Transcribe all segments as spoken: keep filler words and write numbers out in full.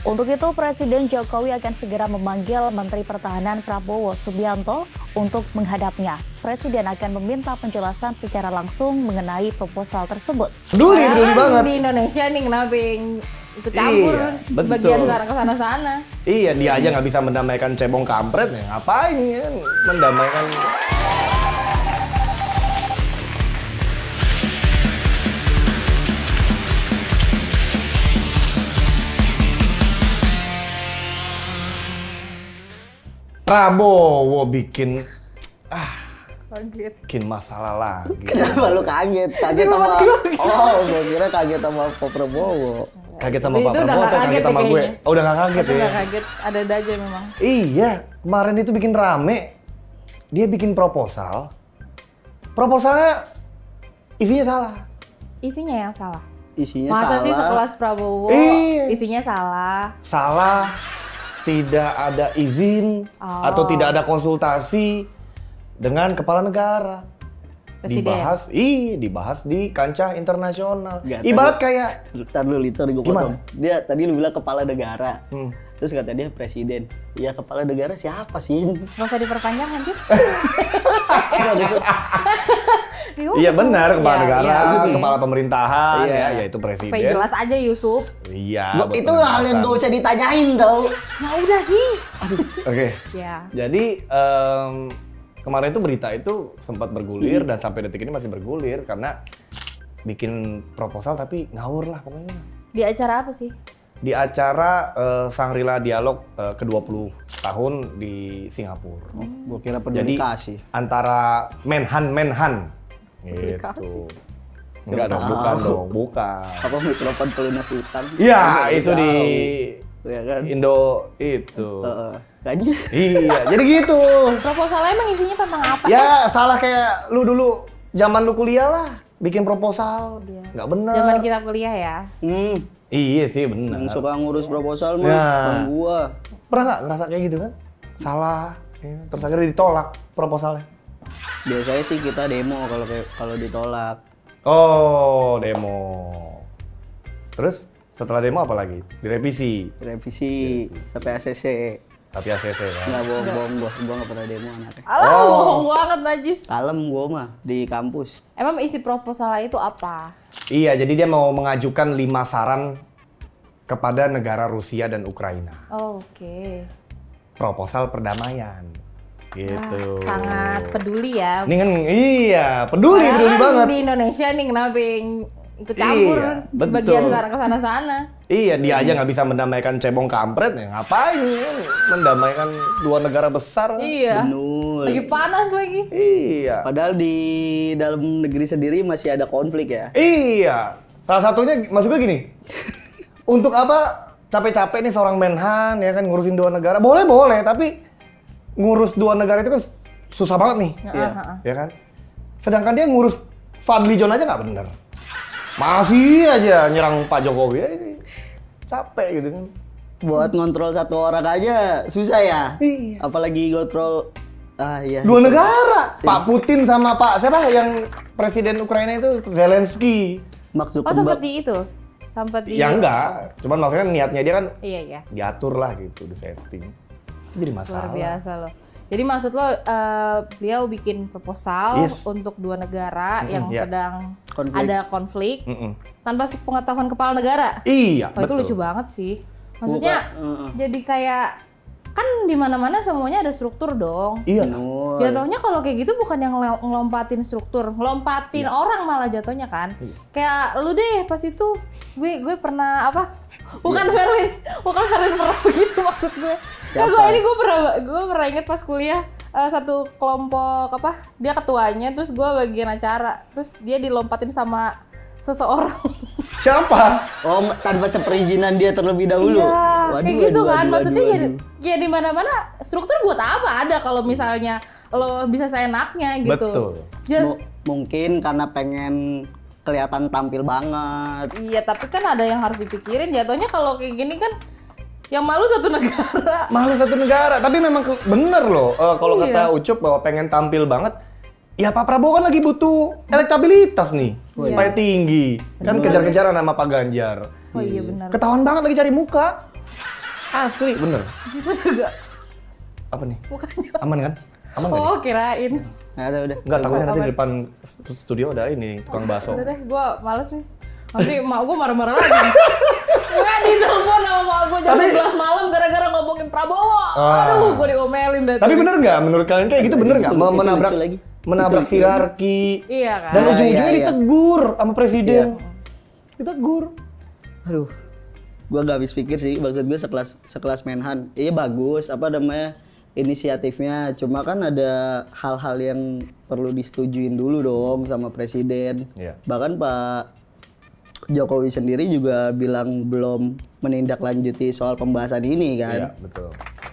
Untuk itu, Presiden Jokowi akan segera memanggil Menteri Pertahanan Prabowo Subianto untuk menghadapnya. Presiden akan meminta penjelasan secara langsung mengenai proposal tersebut. Peduli, peduli banget. Di Indonesia nih kenapa yang ikut campur iya, bagian sana ke sana-sana. Iya, dia aja nggak bisa mendamaikan cebong kampret ya. Ngapain ya mendamaikan? Prabowo bikin ah Kaget. bikin masalah lagi. Kenapa lu kaget? Kaget sama oh, gue kira kaget sama Pak Prabowo. Kaget sama Itu Pak udah Prabowo nggak atau kaget kaget deh sama gue? kayaknya. Oh, udah nggak kaget Itu ya? nggak kaget, ada-ada aja memang. Iya, kemarin itu bikin rame. Dia bikin proposal. Proposalnya isinya salah. Isinya yang salah. Isinya Masa salah. sih sekelas Prabowo Iya. isinya salah? Salah, tidak ada izin Oh. atau tidak ada konsultasi dengan kepala negara. Presiden. Dibahas, ih, dibahas di kancah internasional. Nggak, Ibarat tadi- kayak Ntar dulu, sorry gue potong. Gimana? Dia tadi lu bilang kepala negara. hmm, Terus kata dia presiden. Ya kepala negara siapa sih? Gak usah diperpanjang anjir. iya benar, kepala Ya, negara, ya, oke. kepala pemerintahan, Iya. ya, yaitu presiden. Supaya jelas aja Yusuf. Iya. Gua- buat itu hal yang gak penegasan. usah ditanyain tau. Ya udah sih. Oke. Ya. Jadi em, kemarin itu berita itu sempat bergulir dan sampai detik ini masih bergulir karena bikin proposal tapi ngawur lah pokoknya. Di acara apa sih? Di acara eh, Shangri-La Dialog eh, ke dua puluh tahun di Singapura. Gue kira Jadi peduli kasih. antara Menhan-Menhan Peduli gitu. kasih. Enggak dong, Siapa bukan tahu. dong, bukan. Apa mikrofon pelunas hutan? Iya, Nggak itu di tahu. Ya kan? Indo itu. Heeh. Lanjut. Iya, jadi gitu. Proposalnya emang isinya tentang apa? Ya salah kayak lu dulu zaman lu kuliah lah, bikin proposal, Iya. nggak bener. Zaman kita kuliah ya. Hmm. Iya sih bener. Yang suka ngurus proposal mah Ya. bukan gua. Pernah nggak ngerasa kayak gitu kan? Salah, ya. Terus akhirnya ditolak proposalnya. Biasanya sih kita demo kalau kayak kalau ditolak. Oh, demo. Terus setelah demo apa lagi? Direvisi. Revisi sampai A C C. Tapi A C C kan. Nggak bohong-bohong gua, gua nggak pernah demo anaknya. Alah, Oh. bohong banget najis. Kalem gua mah di kampus. Emang isi proposalnya itu apa? Iya, jadi dia mau mengajukan lima saran kepada negara Rusia dan Ukraina. Oh, oke. Proposal perdamaian. Gitu. Ah, sangat peduli ya. Ini kan iya, peduli, Padahal peduli kan banget. Di Indonesia nih kenapa yang ikut campur Iya, betul. bagian sana ke sana-sana. Iya, dia aja nggak bisa mendamaikan cebong kampret ya. Ngapain ya mendamaikan dua negara besar? Iya. Benul. Lagi panas lagi. Iya. Padahal di dalam negeri sendiri masih ada konflik ya. Iya. Salah satunya maksud gue gini. Untuk apa capek-capek nih seorang Menhan ya kan ngurusin dua negara? Boleh, boleh, tapi ngurus dua negara itu kan susah banget nih. Iya. Ya kan? Sedangkan dia ngurus Fadli John aja nggak bener. Masih aja nyerang Pak Jokowi. Ya, ini capek gitu kan. Buat ngontrol satu orang aja susah ya. Iya. Apalagi ngontrol ah iya. Dua negara. Sih. Pak Putin sama Pak siapa yang presiden Ukraina itu Zelensky. Maksud Oh, seperti itu. Sampai di Ya enggak, cuman maksudnya niatnya dia kan Iya, iya. diatur lah gitu, di setting. Jadi masalah. Luar biasa loh. Jadi maksud lo eh, beliau bikin proposal Yes. untuk dua negara yang iya. sedang Konflik. ada konflik Mm-mm. tanpa pengetahuan kepala negara. Iya, Oh, itu betul. lucu banget sih. Maksudnya Bukan, heeh. jadi kayak kan di mana-mana semuanya ada struktur dong. Iya. Benul. Jatuhnya kalau kayak gitu bukan yang ngel- ngelompatin struktur, ngelompatin orang malah jatuhnya kan. Kayak lu deh pas itu gue gue pernah apa? Bukan Verlin, bukan Verlin pernah begitu maksud gue. Nah, Siapa? gue ini gue pernah gue pernah inget pas kuliah eh, satu kelompok apa? Dia ketuanya, terus gue bagian acara, terus dia dilompatin sama seseorang. Siapa? Oh, tanpa seperizinan dia terlebih dahulu. Iya, kayak gitu waduh, kan. waduh, Maksudnya waduh, jadi waduh. ya di mana-mana struktur buat apa ada kalau misalnya lo bisa seenaknya gitu. Betul. Just, Mu- mungkin karena pengen kelihatan tampil banget. iya, tapi kan ada yang harus dipikirin. Jatuhnya kalau kayak gini kan yang malu satu negara. Malu satu negara, tapi memang ke- bener loh. eh, kalau Iya. kata Ucup bahwa pengen tampil banget, ya Pak Prabowo kan lagi butuh elektabilitas nih, Iya. supaya tinggi. Kan Bener. kejar-kejaran sama Pak Ganjar. Oh iya benar. Ketahuan banget lagi cari muka. Asli, bener. Di situ ada nggak? Apa nih? Mukanya. Aman kan? Aman nggak nih? Oh kirain. Nggak ada udah. Enggak, takutnya nanti Aman. di depan studio ada ini, tukang bakso. Udah deh, gue males nih. Nanti mak gue marah-marah lagi. Gue ditelepon sama mak gue jam Tapi- sebelas malam gara-gara ngomongin Prabowo. Ah. Aduh, gue diomelin deh. Tapi bener nggak menurut kalian kayak gitu bener nggak? Itu- Mem- itu Menabrak lucu lagi. menabrak Itu lucu hierarki. Iya kan? Dan Iya, ujung-ujungnya iya, iya. ditegur sama presiden. Ditegur. Aduh, gua gak habis pikir sih. Maksud gue sekelas sekelas Menhan, iya bagus. Apa namanya inisiatifnya. Cuma kan ada hal-hal yang perlu disetujuin dulu dong sama presiden. Iya. Bahkan Pak Jokowi sendiri juga bilang belum menindaklanjuti soal pembahasan ini Iya, kan. betul.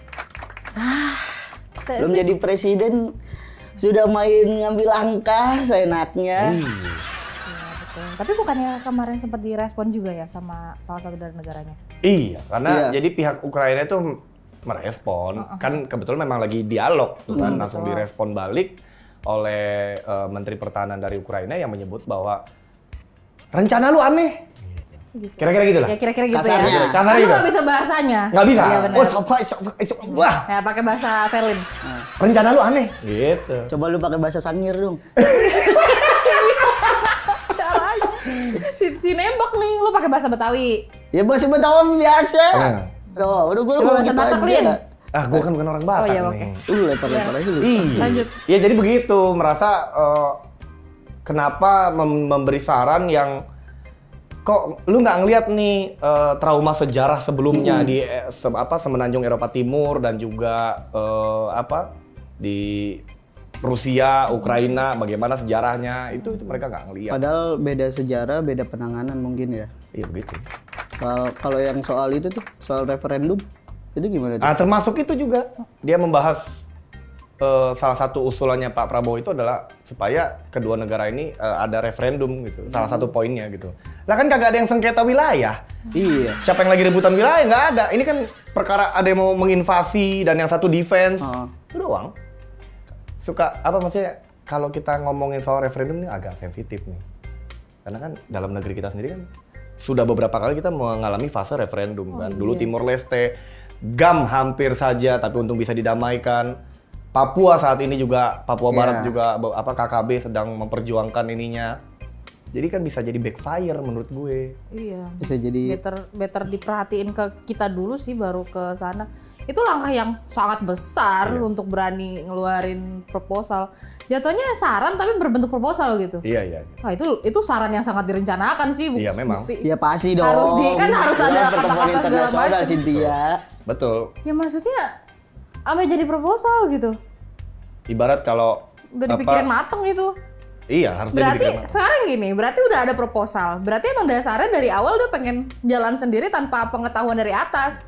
Belum jadi presiden sudah main ngambil langkah seenaknya. Iya. Iya, betul. Tapi bukannya kemarin sempat direspon juga ya sama salah satu dari negaranya? Iya, karena Iya. jadi pihak Ukraina itu merespon, kan kebetulan memang lagi dialog, tuh kan, langsung betul. direspon balik oleh eh, Menteri Pertahanan dari Ukraina yang menyebut bahwa rencana lu aneh. Gitu. Kira-kira gitu lah. Ya kira-kira gitu Kasarnya. ya. Kasarnya Kan lu gitu. nggak bisa bahasanya. Nggak bisa. Iya benar. Oh, sopa, sopa, sopa. Wah, Ya pakai bahasa Verlin. rencana lu aneh. Gitu. Coba lu pakai bahasa Sangir dong. si, si nembak nih, lu pakai bahasa Betawi. Ya bahasa Betawi biasa. Nah. Loh, udah gue Coba ngomong bahasa gitu Batak, aja. Lin. Ah, gua kan bukan orang Batak Oh, iya, nih. oke. Lu lempar-lempar aja lu. Iya. Lanjut. Iya, jadi begitu. Merasa eh, kenapa mem- memberi saran yang kok lu nggak ngelihat nih eh, trauma sejarah sebelumnya di eh, se- apa semenanjung Eropa Timur dan juga eh, apa di Rusia, Ukraina, bagaimana sejarahnya itu itu mereka nggak ngelihat. Padahal beda sejarah, beda penanganan mungkin ya. Iya begitu. Kalau kalau yang soal itu tuh, soal referendum, itu gimana tuh? Nah, termasuk itu juga dia membahas eh, salah satu usulannya Pak Prabowo itu adalah supaya kedua negara ini eh, ada referendum gitu. Salah satu poinnya gitu. Lah kan kagak ada yang sengketa wilayah. Iya. Siapa yang lagi rebutan wilayah? Nggak ada. Ini kan perkara ada yang mau menginvasi dan yang satu defense. Oh. Itu doang. Suka apa maksudnya kalau kita ngomongin soal referendum ini agak sensitif nih. Karena kan dalam negeri kita sendiri kan sudah beberapa kali kita mengalami fase referendum kan. Dulu Timor Leste, G A M hampir saja tapi untung bisa didamaikan. Papua saat ini juga, Papua Iya. Barat juga apa K K B sedang memperjuangkan ininya. Jadi kan bisa jadi backfire menurut gue. Iya. Bisa jadi Better better diperhatiin ke kita dulu sih baru ke sana. Itu langkah yang sangat besar Iya. untuk berani ngeluarin proposal. Jatuhnya saran tapi berbentuk proposal gitu. Iya, iya. Wah, itu itu saran yang sangat direncanakan sih. bu- Iya, memang. bukti. ya pasti dong. Harus di- kan harus ada Dalam pertemuan kata-kata segala internasional, macam. Cynthia. Betul. Ya maksudnya apa jadi proposal gitu. Ibarat kalau Udah apa- dipikirin mateng gitu. Iya, harus Berarti dipikirin matang. sekarang gini, berarti udah ada proposal. Berarti emang dasarnya dari awal dia pengen jalan sendiri tanpa pengetahuan dari atas.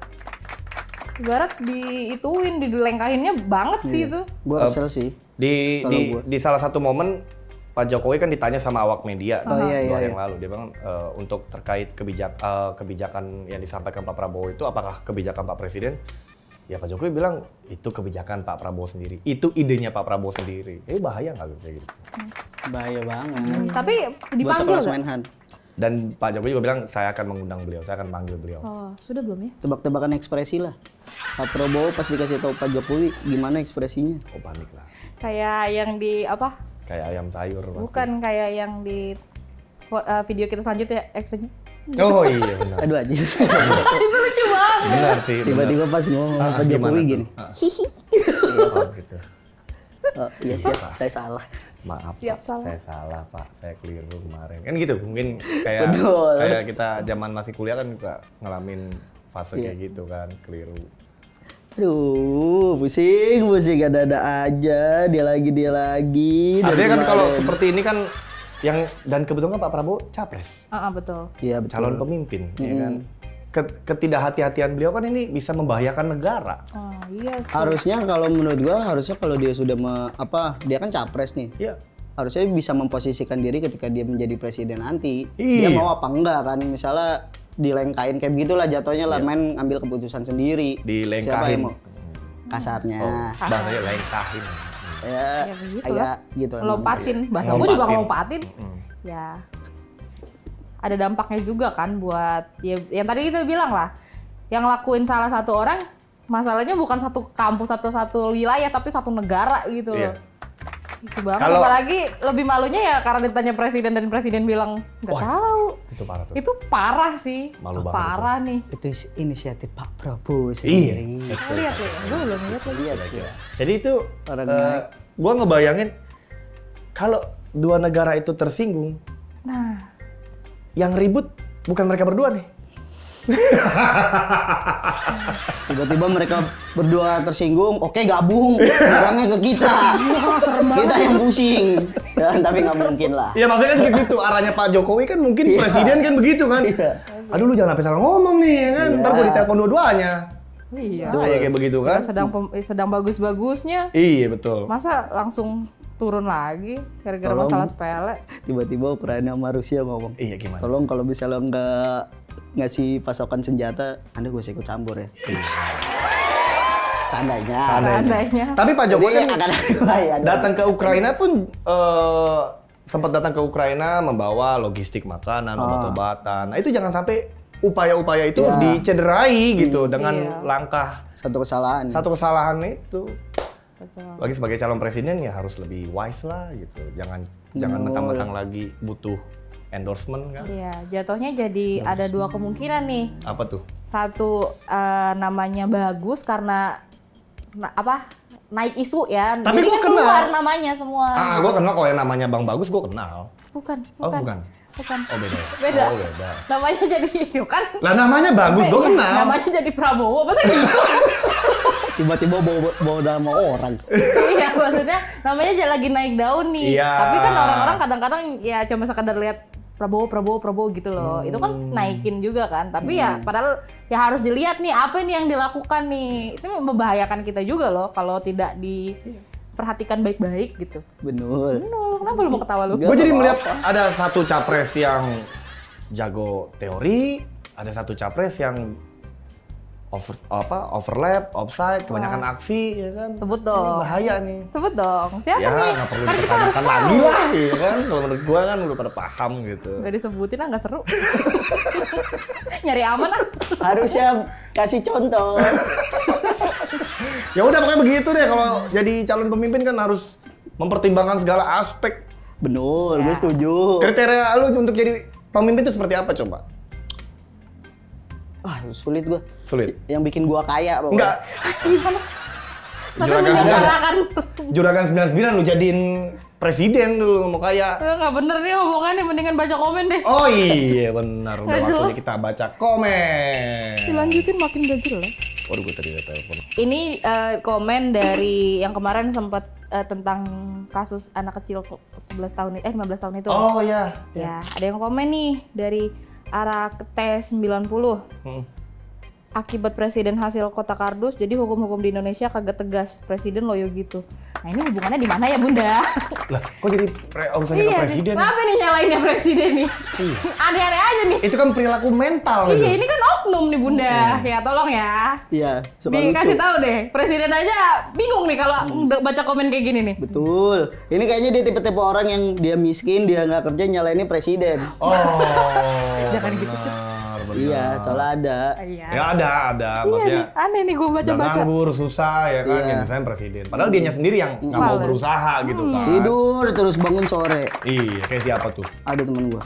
Ibarat diituin, dilengkahinnya banget sih itu. Gua kesel sih. Di Kalau di gua. di salah satu momen Pak Jokowi kan ditanya sama awak media Oh, iya, dua iya, yang lalu dia bilang eh, untuk terkait kebijak eh, kebijakan yang disampaikan Pak Prabowo itu apakah kebijakan Pak Presiden? Ya Pak Jokowi bilang itu kebijakan Pak Prabowo sendiri, itu idenya Pak Prabowo sendiri. Ini bahaya nggak kayak gitu? Bahaya banget. Tapi Buat dipanggil sekelas nggak? Menhan. Dan Pak Jokowi juga bilang saya akan mengundang beliau, saya akan manggil beliau. Oh, sudah belum ya? Tebak-tebakan ekspresi lah. Pak Prabowo pas dikasih tahu Pak Jokowi, gimana ekspresinya? Oh panik lah, Kayak yang di apa? kayak ayam sayur. pasti. Bukan kayak yang di fo- eh, video kita selanjutnya ekspresinya. Oh iya benar. Aduh aja. Itu lucu banget. Benar sih. benar. Tiba-tiba pas ngomong Ah, Pak gimana Jokowi tuh? gini. Ah. Oh, gitu. Oh, iya siap, saya salah. Maaf Siap, Pak, salah. saya salah Pak, saya keliru kemarin. Kan gitu, mungkin kayak Betul. kayak kita zaman masih kuliah kan juga ngalamin fase Iya. kayak gitu kan, keliru. Aduh, pusing, pusing ada-ada aja. Dia lagi, dia lagi. dari Artinya kan kalau kemarin. seperti ini kan yang dan kebetulan kan Pak Prabowo capres, Ah, ah, betul. Iya betul. calon pemimpin, ya kan. Ke- Ketidakhati-hatian beliau kan ini bisa membahayakan negara. Oh, iya sih. Harusnya kalau menurut gua harusnya kalau dia sudah me- apa dia kan capres nih. Iya. Harusnya bisa memposisikan diri ketika dia menjadi presiden nanti. Iya. Dia mau apa enggak kan? Misalnya dilengkain kayak begitulah jatuhnya lah main ambil keputusan sendiri. Siapa Dilengkahin. yang mau? Kasarnya. Oh, bahasanya lengkahin. Ya, Ya, begitu agak lah. gitu. emang. Ngelompatin. Bahasa gue juga Ngelompatin. ngelompatin. Ya. Ada dampaknya juga kan buat ya yang tadi kita bilang lah. yang lakuin salah satu orang, masalahnya bukan satu kampus atau satu wilayah tapi satu negara gitu loh. Iya. Itu banget. Kalau- Apalagi lebih malunya ya karena ditanya presiden dan presiden bilang nggak Wah, tahu. Itu parah tuh. Itu parah sih. Malu banget Parah nih. Itu inisiatif Pak Prabowo Iya. sendiri. Nah, lihat ya, gue belum lihat lagi. Lihat ya. Jadi itu Orang eh, naik. gua ngebayangin kalau dua negara itu tersinggung, Nah, yang ribut bukan mereka berdua nih. Tiba-tiba mereka berdua tersinggung, oke gabung, nyerangnya ke kita. Kita yang pusing. Ya, tapi nggak mungkin lah. Ya maksudnya kan ke situ arahnya Pak Jokowi kan mungkin Iya. presiden kan begitu kan. Iya. Aduh lu jangan sampai salah ngomong nih ya kan. Iya. Ntar gua ditelepon dua-duanya. iya. Nah, ya kayak begitu kan. Sedang pem- eh, sedang bagus-bagusnya, Iya betul. masa langsung turun lagi gara-gara Tolong. masalah sepele. Tiba-tiba Ukraina sama Rusia ngomong, Iya gimana? tolong kalau misalnya nggak ngasih pasokan senjata, Anda gue ikut campur ya. Seandainya. Seandainya. Tapi Pak Jokowi Jadi kan akan ada datang ke Ukraina pun eh, sempat datang ke Ukraina membawa logistik makanan, Ah. obat-obatan. Nah itu jangan sampai upaya-upaya itu Iya. dicederai gitu dengan Iya. langkah satu kesalahan. satu kesalahan itu. Betul. Bagi sebagai calon presiden ya harus lebih wise lah gitu. Jangan jangan Betul. mentang-mentang lagi butuh endorsement kan. Iya, jatuhnya jadi ada dua kemungkinan nih. Apa tuh? Satu eh, namanya bagus karena na- apa? Naik isu ya. Tapi jadi gua kan kenal. keluar namanya semua. Ah, gue kenal kalau yang namanya Bang Bagus gue kenal. Bukan, Oh, bukan. bukan. Bukan. Oh beda. ya? Beda. Oh beda. Namanya jadi yuk kan. Lah namanya Bagus gue kenal. Namanya jadi Prabowo, masa gitu? Tiba-tiba bawa, bawa nama orang. Iya, maksudnya namanya aja lagi naik daun nih. Iya. Tapi kan orang-orang kadang-kadang ya cuma sekedar lihat Prabowo, Prabowo, Prabowo gitu loh. Itu kan Hmm. naikin juga kan. Tapi ya padahal ya harus dilihat nih apa nih yang dilakukan nih. Itu membahayakan kita juga loh kalau tidak diperhatikan baik-baik gitu. Bener. Bener, kenapa lu mau ketawa lu? Enggak. Gue jadi apa-apa. melihat ada satu capres yang jago teori, ada satu capres yang over apa overlap, offside, kebanyakan aksi, ya kan? Sebut Ini dong. bahaya nih. Sebut dong. Siapa Ya nih? nggak perlu Kan kita harus dipertanyakan tahu. lagi lah, ya kan? Kalau menurut gue kan udah pada paham gitu. Gak disebutin ah, gak seru. Nyari aman ah. Harusnya kasih contoh. Ya udah pokoknya begitu deh kalau jadi calon pemimpin kan harus mempertimbangkan segala aspek. Bener, Ya. gue setuju. Kriteria lu untuk jadi pemimpin itu seperti apa coba? Ah, sulit gue. Sulit. Yang bikin gua kaya pokoknya. Enggak. Gimana? Tapi Juragan membicarakan. Juragan sembilan sembilan lu jadiin presiden dulu mau kaya. Nggak bener nih omongannya, mendingan baca komen deh. Oh iya benar, udah Nggak waktunya jelas. kita baca komen. Dilanjutin makin gak jelas. Waduh gue tadi udah telepon. Ini eh, komen dari yang kemarin sempat eh, tentang kasus anak kecil kok sebelas tahun eh lima belas tahun itu. Oh ya. Ya, ada yang komen nih dari arah T sembilan puluh. Hmm. Akibat presiden hasil kotak kardus, jadi hukum-hukum di Indonesia kagak tegas. Presiden loyo gitu. Nah ini hubungannya di mana ya Bunda? Lah, kok jadi pre urusannya ke Iya, presiden? nih. Kenapa nih nyalainnya presiden nih? Iya. Aneh-aneh aja nih. Itu kan perilaku mental Iya, gitu. ini kan oknum nih Bunda. Ya tolong ya. Iya, suka lucu. Dikasih tahu deh, presiden aja bingung nih kalau Hmm. baca komen kayak gini nih. Betul. Ini kayaknya dia tipe-tipe orang yang dia miskin, dia nggak kerja nyalainnya presiden. Oh. Jangan gitu. benar, benar. Iya, soalnya ada. Iya. Ya ada, ada. Iya Maksudnya nih, aneh nih gue udah baca-baca. nganggur, susah ya kan, Iya. yang desain presiden. Padahal dianya sendiri yang nggak mau Males. berusaha gitu Hmm. kan. Tidur terus bangun sore. Iya, kayak siapa tuh? Ada temen gua.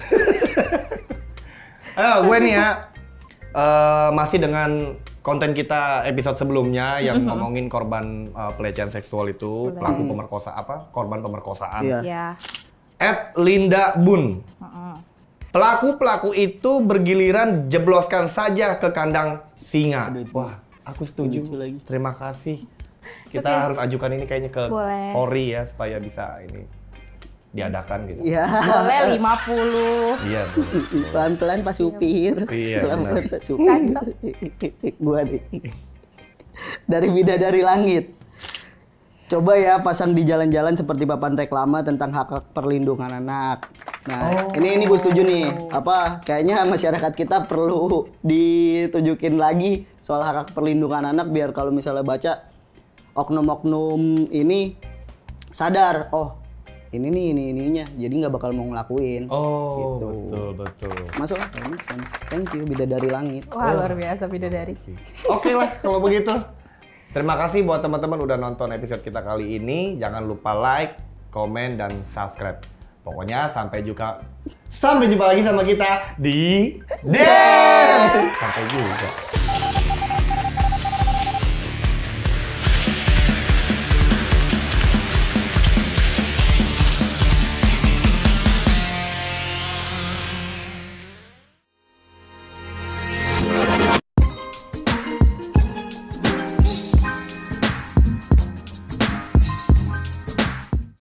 Eh, gue nih ya, eh, masih dengan konten kita episode sebelumnya yang ngomongin korban eh, pelecehan seksual itu, pelaku pemerkosa apa? Korban pemerkosaan. Iya. Ya. At Linda Bun. Heeh. Pelaku-pelaku itu bergiliran jebloskan saja ke kandang singa. Aduh, itu. Wah, aku setuju. Lucu lagi. Terima kasih. Kita Oke. harus ajukan ini kayaknya ke Boleh. Polri ya supaya bisa ini diadakan gitu. Iya. Boleh lima puluh. Iya. betul. Pelan-pelan Pak Supir. Iya, Pelan-pelan benar. Pak Supir. Gua nih. Dari Bidadari Langit. Coba ya pasang di jalan-jalan seperti papan reklama tentang hak perlindungan anak. Nah, ini ini gue setuju nih. Apa kayaknya masyarakat kita perlu ditunjukin lagi soal hak perlindungan anak biar kalau misalnya baca oknum-oknum ini sadar, oh ini nih ini ininya, jadi nggak bakal mau ngelakuin. Oh, gitu. betul betul. Masuk akal, make sense. Thank you Bidadari Langit. Wah, luar biasa bidadari. Oke lah kalau begitu. Terima kasih buat teman-teman udah nonton episode kita kali ini. Jangan lupa like, komen, dan subscribe. Pokoknya sampai juga sampai jumpa lagi sama kita di Den. Sampai juga.